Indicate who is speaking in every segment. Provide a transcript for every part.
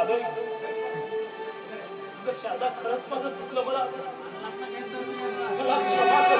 Speaker 1: शारदा खरंच माझं चुकलं मला क्षमा कर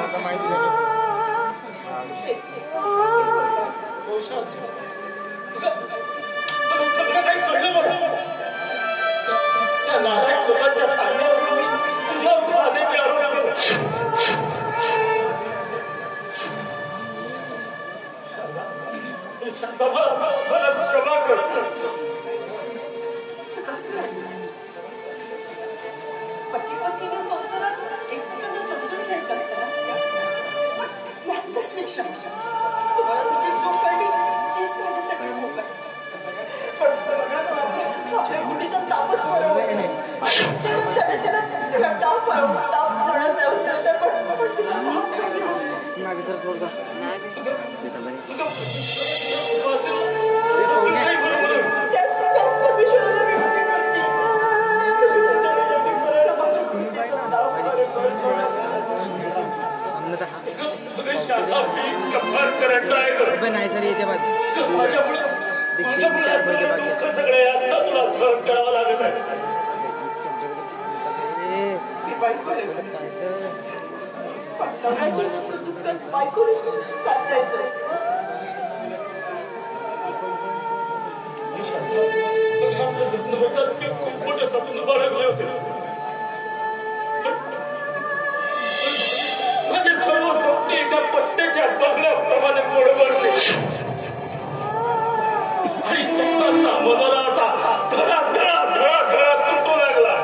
Speaker 1: सगळं काही कळलं मला त्या नारायण लोकांच्या सांगण्यावरून मी तुझ्यावर अनेक आरोप केले शारदा मला क्षमा कर
Speaker 2: पती पत्नीने संसारात एकमेकांना समजून घ्यायचं असतं ना यातच निक्षण तुम्हाला तुझी झोप काढली हेच माझ्यासाठी खूप आहे पण आपल्या गुढीचा तापच बरोबर तिला ताप चढत पण तिचा ताप
Speaker 3: मागे सर थोडसा
Speaker 2: त्याच परमेश्वराला विनंती करते
Speaker 3: नाही सर याच्या बाद
Speaker 1: करावं लागत आहे खूप मोठे स्वप्न बाळगले होते माझे सर्व स्वप्न एका पत्त्याच्या बंगल्याप्रमाणे मोडवले आणि स्वप्नाचा मनोरा असा धडा धडा धडा धडा तुटू लागला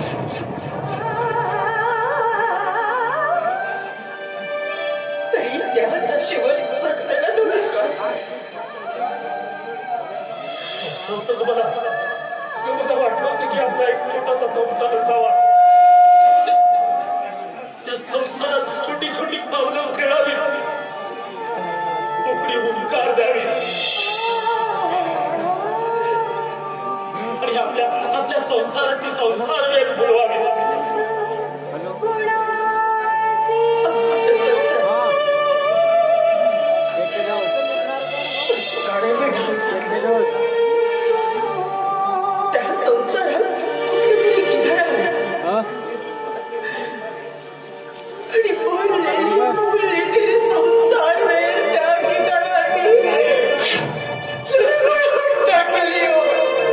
Speaker 2: तरी देहाचा शेवट सगळ्याला नमस्कार
Speaker 1: मला वाटलं होतं की आपला एक छोटासा संसार असावा त्या संसारात छोटी छोटी पावलं खेळावी मोकळी हुंकार द्यावी आणि आपल्या संसाराची संसार वेळ फुलवावी
Speaker 2: त्या संसारात कुठेतरी किनारा आणि बोललेली संसार वेळ त्या किनाराने चुरगळून टाकली हो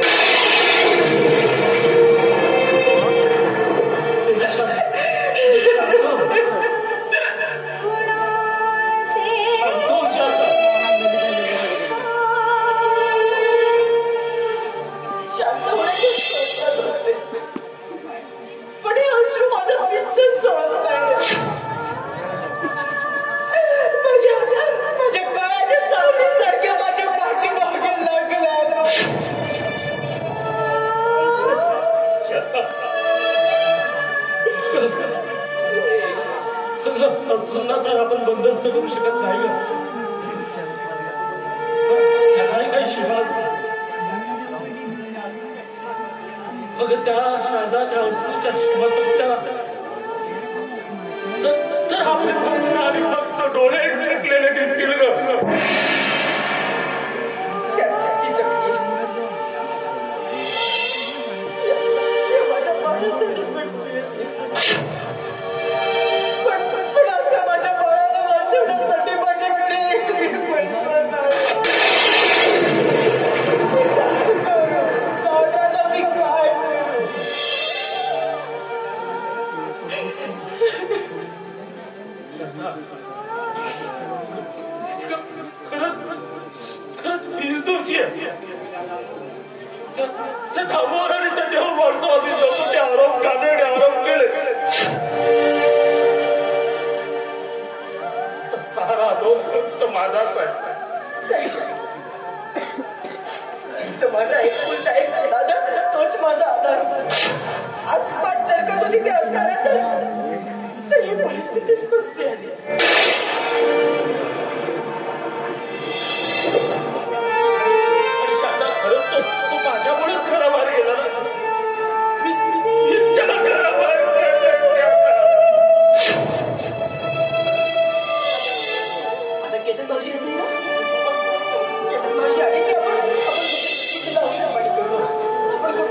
Speaker 2: तर आपण बंदच करू शकत नाही काही शिवाज बघ त्या शारदा त्या असूच्या शिवासत्या तर आपले फक्त आणि फक्त डोळे ठेकलेले दिसतील ग त्यासाठी जगते माझ्या बाळासाठी जगते माझ्या बाळाला वाचवण्यासाठी माझ्याकडे एकही पैसा नाही सावधाना मी काय
Speaker 1: खरंच निर्दोषी आहे त्या थांबवून आणि त्या देव माणसावरती लोक ते आरोप काढणे आरोप केले सारा दोष फक्त माझाच आहे
Speaker 2: माझा एकुलता एक दादा तोच माझा आधार आज पाच जर का तो तिथे असणार तर ही परिस्थितीच नसते आली
Speaker 1: शारदा खरंच तो माझ्यामुळेच घराबाहेर गेला ना मीच त्याला घराबाहेर
Speaker 2: आता केतन भाऊजी येतील ना केतन भाऊजी आले की आपण औषध पाणी करू आपण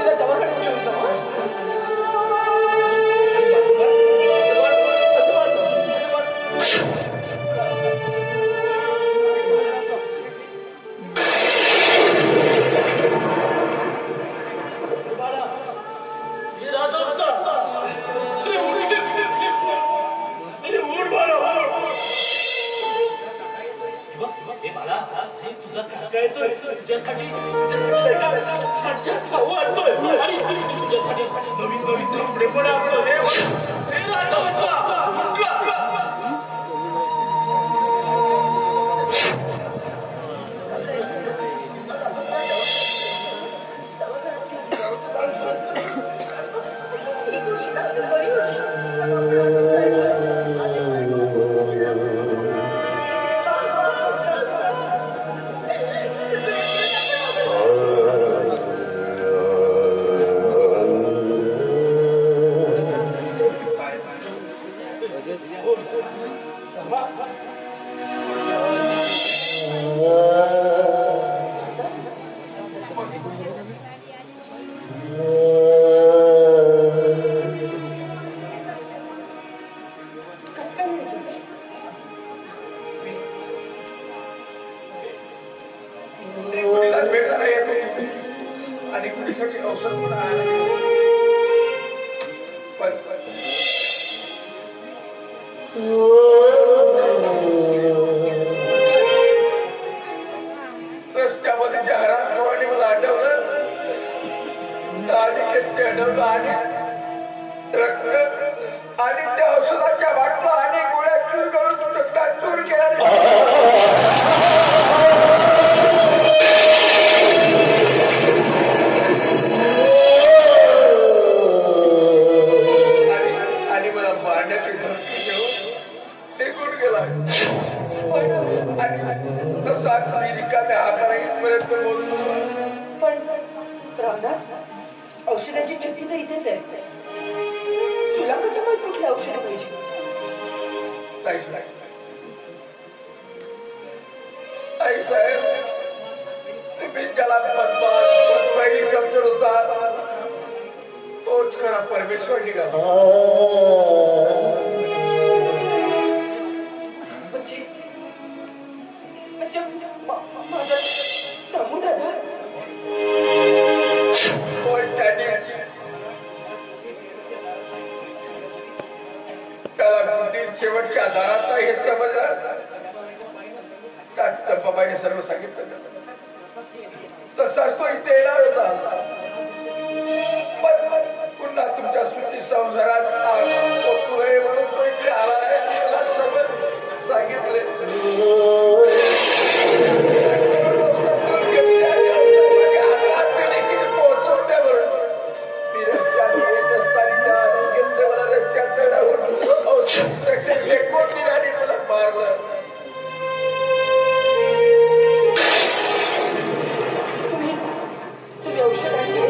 Speaker 4: रस्त्यामध्ये जाहिरात कोणी मला आठवलं आणि ते आठवलं आणि रक्त आणि त्या औषधाच्या बाटला आणि गोळ्या चूर करून चूर केला आणि मला मारण्याची धमकी देऊन टेकून गेला आणि तसाच मी रिकाम्या हाताने इथपर्यंत बोलतो.
Speaker 2: पण रामदास औषधाची चिठ्ठी तर इथेच आहे. तुला कसं माहित कुठली औषधं पाहिजे?
Speaker 4: आई साहेब तुम्ही ज्याला पहिली समजत होता तोच खरा परमेश्वर निघाला.
Speaker 2: माझा दामू दादा
Speaker 4: पण त्याला शेवटच्या आधारात हे समजलं. चंपाबाईने सर्व सांगितलं. तसाच तो इथे येणार होता पण पुन्हा तुमच्या सुट्टी संसारात पोचू नये म्हणून तो इथे आला आहे. त्याला समज सांगितले. पोहोचवते म्हणून मी रस्त्यात येत असताना मला रस्त्यात चढावून औषध सगळे फेकून दिले आणि मला मारलं.
Speaker 2: तुम्ही औषध आणले?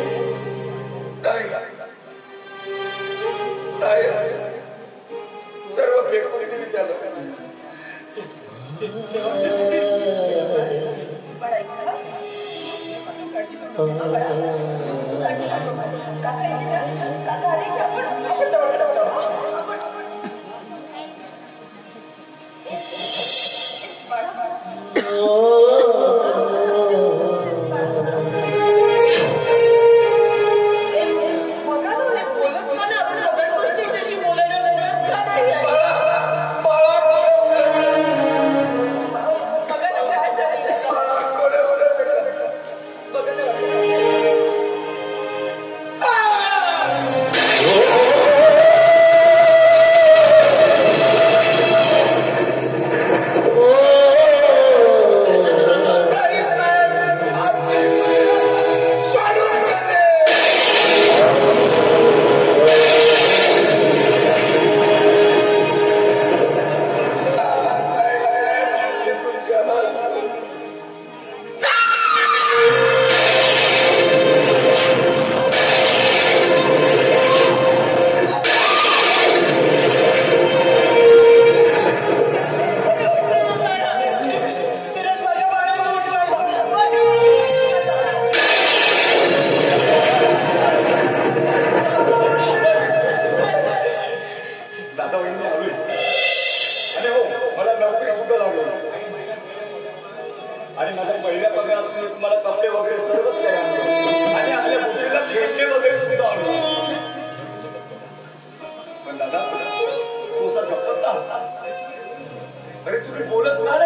Speaker 4: नाही सर्व फेकून दिली त्याला.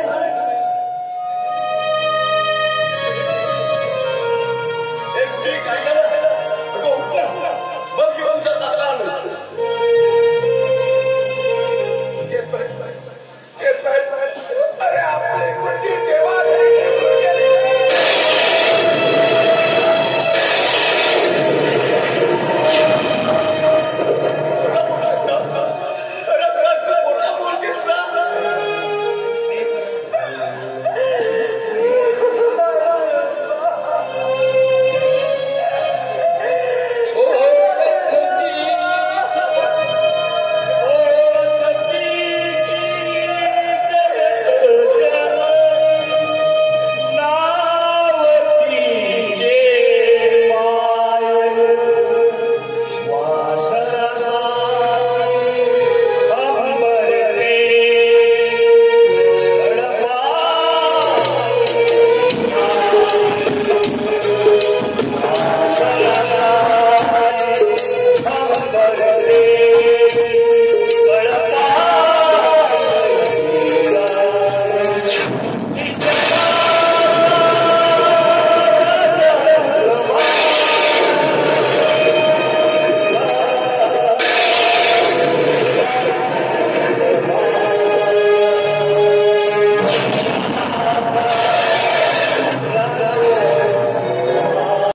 Speaker 4: ठीक आहे.